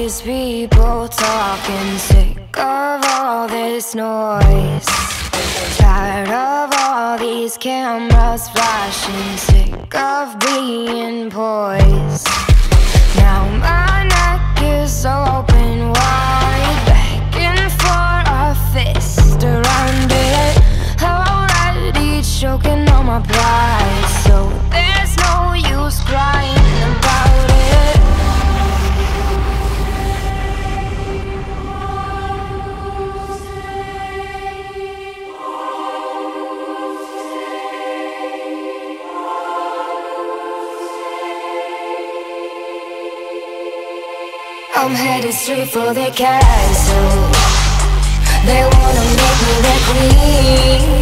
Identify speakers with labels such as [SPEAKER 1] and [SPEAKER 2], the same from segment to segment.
[SPEAKER 1] these people talking, sick of all this noise, tired of all these cameras flashing, sick of being poised. Now my neck is open wide, begging for a fist around it, already choking on my pride, so there's no use crying about it. I'm headed straight for the castle. They wanna make me their queen,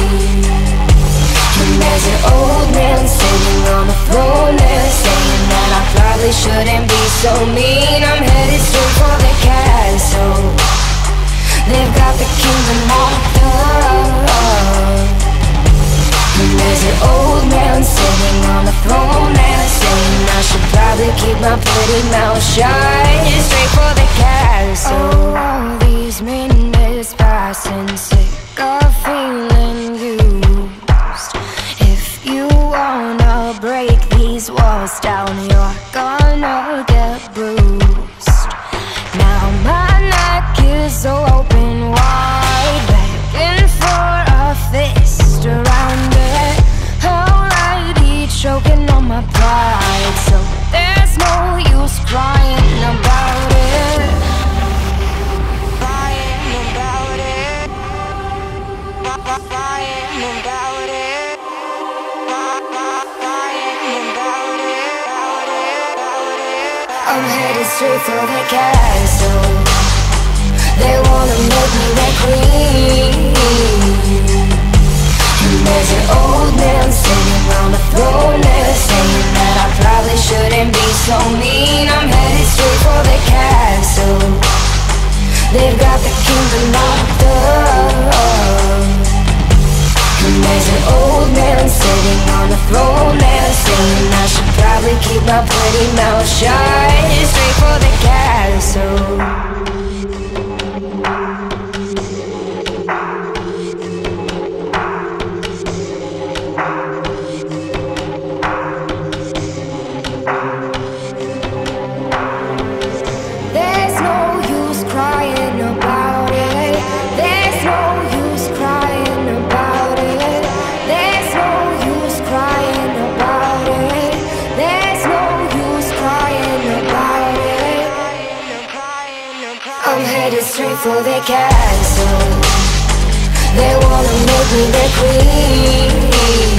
[SPEAKER 1] and there's an old man sitting on the throne there, saying that I probably shouldn't be so mean. I'm headed straight for the castle. They've got the kingdom locked up, and there's an old man sitting on the throne there, saying I should probably keep my pretty mouth shut. Straight for the castle. Oh, all these minutes passing, sick of feeling used. If you wanna break these walls down, you're gonna get bruised. Now my neck is open wide, begging for a fist around it, already choking on my pride, so there's no use crying about it. Crying about it. Crying about it. Crying about it. I'm headed straight for the castle. They wanna make me their queen, and there's an old man sitting on the throne there, saying that I probably shouldn't be so mean. I'm headed straight for the castle. They've got the kingdom locked up, and there's an old man sitting on the throne there, saying I should probably keep my pretty mouth shut. Straight for the castle. I'm headed straight for the castle. They wanna make me their queen,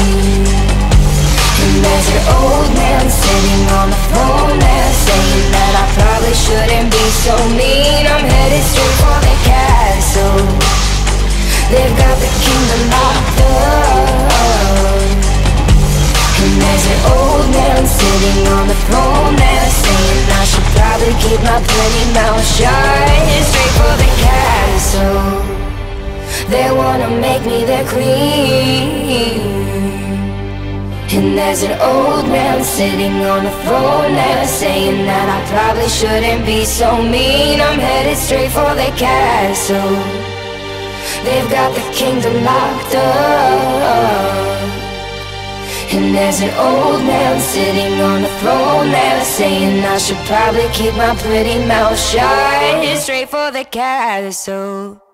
[SPEAKER 1] and there's an old man sitting on the throne there, saying that I probably shouldn't be so mean. I'm headed straight for the castle. They've got the kingdom locked up, and there's an old man sitting on the throne there, saying I should probably keep my pretty mouth shut. Straight for the castle. They wanna make me their queen, and there's an old man sitting on the throne there, saying that I probably shouldn't be so mean. I'm headed straight for the castle. They've got the kingdom locked up, and there's an old man sitting on the throne there, saying I should probably keep my pretty mouth shut. Straight for the castle.